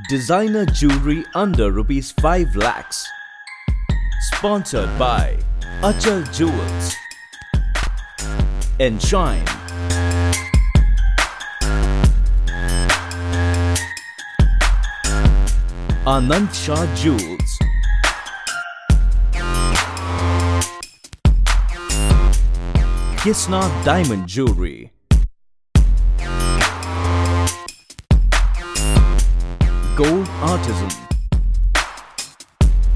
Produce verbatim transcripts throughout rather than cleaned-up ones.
Designer jewelry under rupees five lakhs. Sponsored by Achal Jewels. Enshine. Anand Shah Jewels. Kisna Diamond Jewelry. Gold Artisan.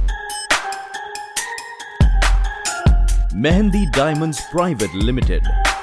Mehendi Diamonds Private Limited.